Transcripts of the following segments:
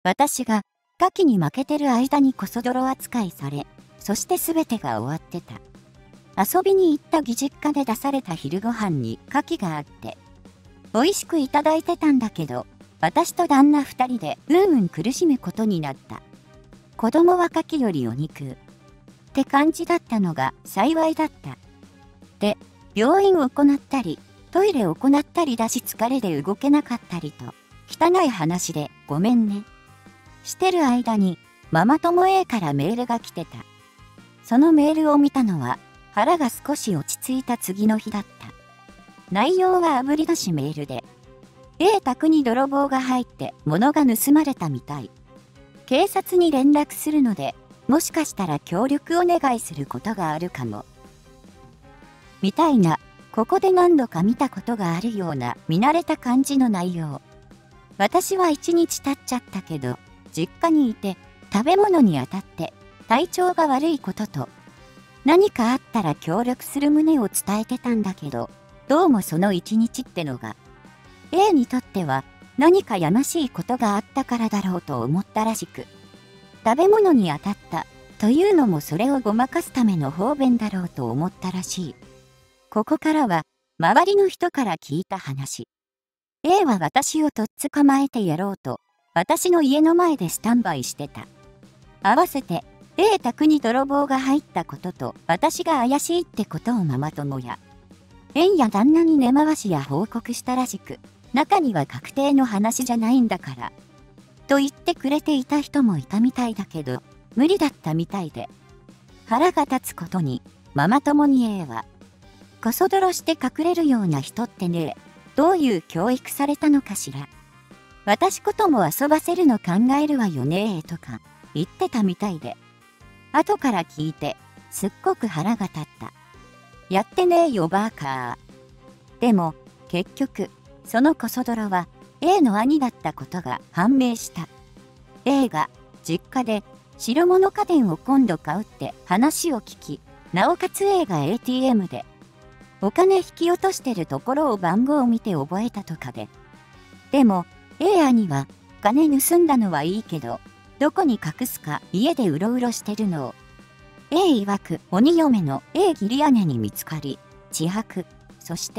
私がカキに負けてる間にこそ泥扱いされ、そして全てが終わってた。遊びに行った義実家で出された昼ご飯にカキがあって、美味しくいただいてたんだけど、私と旦那二人で苦しむことになった。子供はカキよりお肉って感じだったのが幸いだった。で、病院を行ったり、トイレを行ったりだし疲れで動けなかったりと、汚い話でごめんね。してる間に、ママ友 A からメールが来てた。そのメールを見たのは、腹が少し落ち着いた次の日だった。内容はあぶり出しメールで、A 宅に泥棒が入って物が盗まれたみたい。警察に連絡するので、もしかしたら協力お願いすることがあるかも。みたいな、ここで何度か見たことがあるような見慣れた感じの内容。私は1日経っちゃったけど、実家にいて食べ物にあたって体調が悪いことと、何かあったら協力する旨を伝えてたんだけど、どうもその1日ってのが、A にとっては何かやましいことがあったからだろうと思ったらしく、食べ物に当たったというのもそれをごまかすための方便だろうと思ったらしい。ここからは周りの人から聞いた話。A は私をとっ捕まえてやろうと、私の家の前でスタンバイしてた。合わせて A 宅に泥棒が入ったことと私が怪しいってことをママ友や縁や旦那に根回しや報告したらしく、中には確定の話じゃないんだからと言ってくれていた人もいたみたいだけど、無理だったみたいで、腹が立つことにママ友に A はこそ泥して隠れるような人ってね、どういう教育されたのかしら。私ことも遊ばせるの考えるわよねとか言ってたみたいで、後から聞いてすっごく腹が立った。やってねえよバーカー。でも結局そのこそ泥は A の兄だったことが判明した。A が実家で白物家電を今度買うって話を聞き、なおかつ A が ATM でお金引き落としてるところを番号を見て覚えたとかで。でも A 兄は金盗んだのはいいけど、どこに隠すか家でうろうろしてるのを A 曰く鬼嫁の A 義理姉に見つかり、自白。そして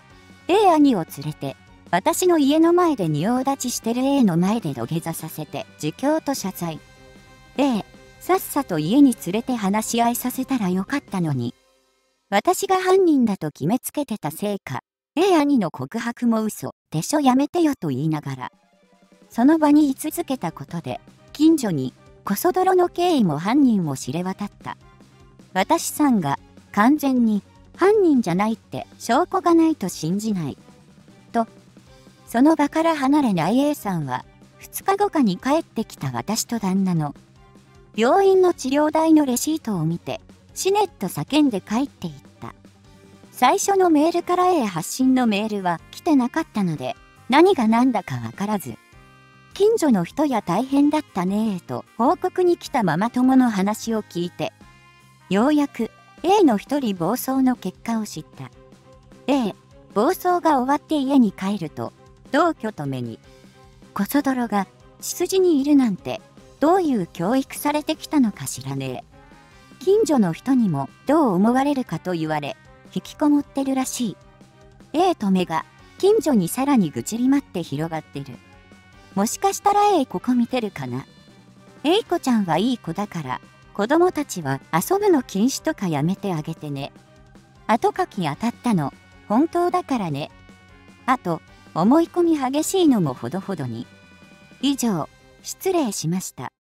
A 兄を連れて私の家の前で仁王立ちしてる A の前で土下座させて自供と謝罪。A、さっさと家に連れて話し合いさせたらよかったのに。私が犯人だと決めつけてたせいか、A 兄の告白も嘘でしょやめてよと言いながら、その場に居続けたことで、近所にこそ泥の経緯も犯人も知れ渡った。私さんが完全に犯人じゃないって証拠がないと信じない。と、その場から離れない A さんは、2日後かに帰ってきた私と旦那の病院の治療代のレシートを見て、しねっと叫んで帰っていった。最初のメールから A 発信のメールは来てなかったので、何が何だかわからず、近所の人や大変だったねと報告に来たママ友の話を聞いて、ようやく A の一人暴走の結果を知った。A、暴走が終わって家に帰ると、同居と目に、こそ泥が血筋にいるなんて、どういう教育されてきたのかしらねえ。近所の人にもどう思われるかと言われ、引きこもってるらしい。A と目が近所にさらに愚痴りまって広がってる。もしかしたら A ここ見てるかな。A 子ちゃんはいい子だから、子供たちは遊ぶの禁止とかやめてあげてね。後書き当たったの、本当だからね。あと、思い込み激しいのもほどほどに。以上、失礼しました。